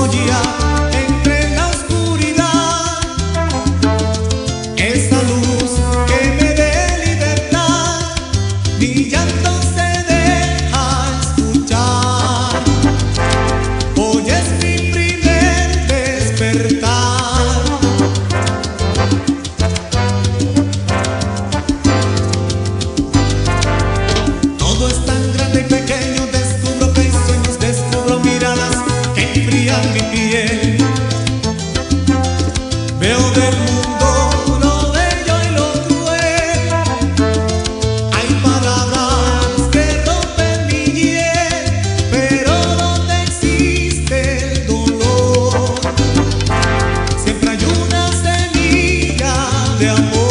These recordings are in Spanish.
joya entre la oscuridad, esa luz que me dé libertad, mi llanto se deja escuchar. Hoy es mi primer despertar. Todo es tan grande y pequeño, descubro que hay sueños, descubro miradas que enfrían mi piel. Veo del mundo lo bello y lo cruel. Hay palabras que rompen mi hiel, pero donde existe el dolor, siempre hay una semilla de amor.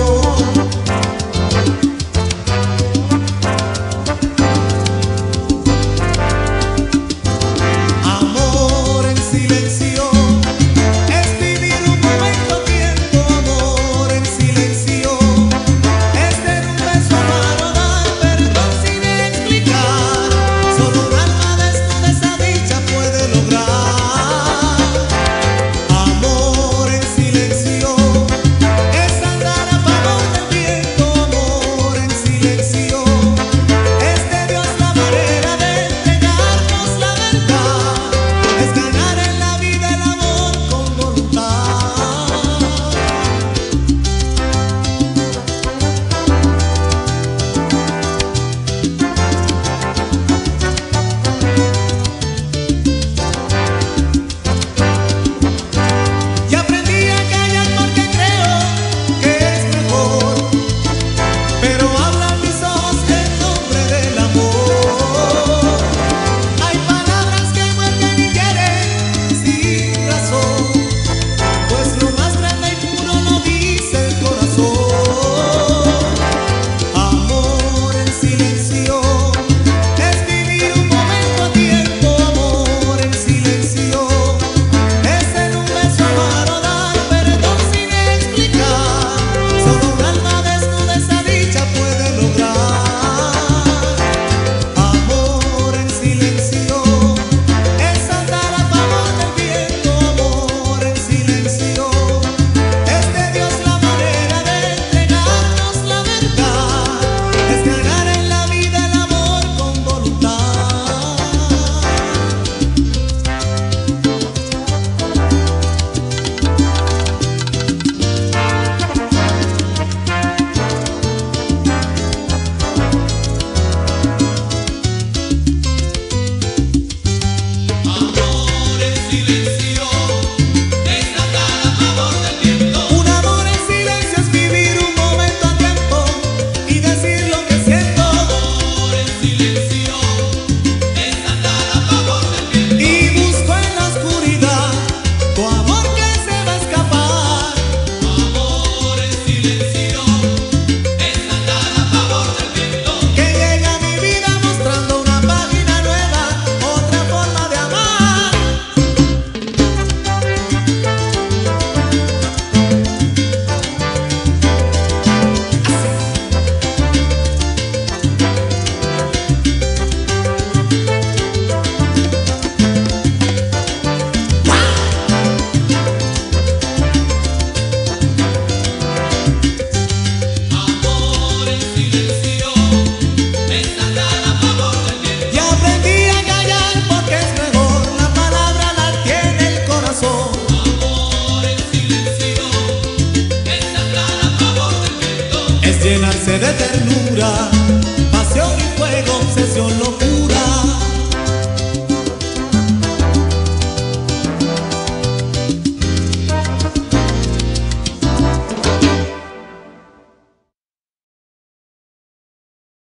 Amor en silencio es vivir un momento a tiempo. Amor en silencio es dar un beso, amar o dar perdón sin explicar. Solo un alma desnuda esa dicha puede lograr. Amor en silencio es andar a favor del viento. Amor en silencio es de Dios la manera de entregarnos la verdad. Es ganar en la vida el amor con voluntad. Y aprendí a callar porque creo que es mejor, pero hablan mis ojos en nombre del amor. Hay palabras que muerden y hieren sin razón, pues lo más grande y puro lo dice el corazón. Amor en silencio es vivir un momento a tiempo. Amor en silencio es en un beso, amar o dar perdón sin explicar. Solo un alma desnuda esa dicha puede lograr. Amor en silencio es andar a favor del viento. Amor en silencio es de Dios la manera de entregarnos la verdad. Es ganar en la vida el amor con voluntad. Amor en silencio es andar a favor del viento. Un amor en silencio es vivir un momento a tiempo y decir lo que siento. Amor en silencio es andar a favor del viento. Y busco en la oscuridad tu amor que se va a escapar. Amor en silencio es andar a favor del viento. Que llega a mi vida mostrando una página nueva, otra forma de amar. Amor en silencio es andar a favor del viento. Y aprendí a callar porque es mejor, la palabra la tiene el corazón. Amor en silencio es andar a favor del viento. Es llenarse de ternura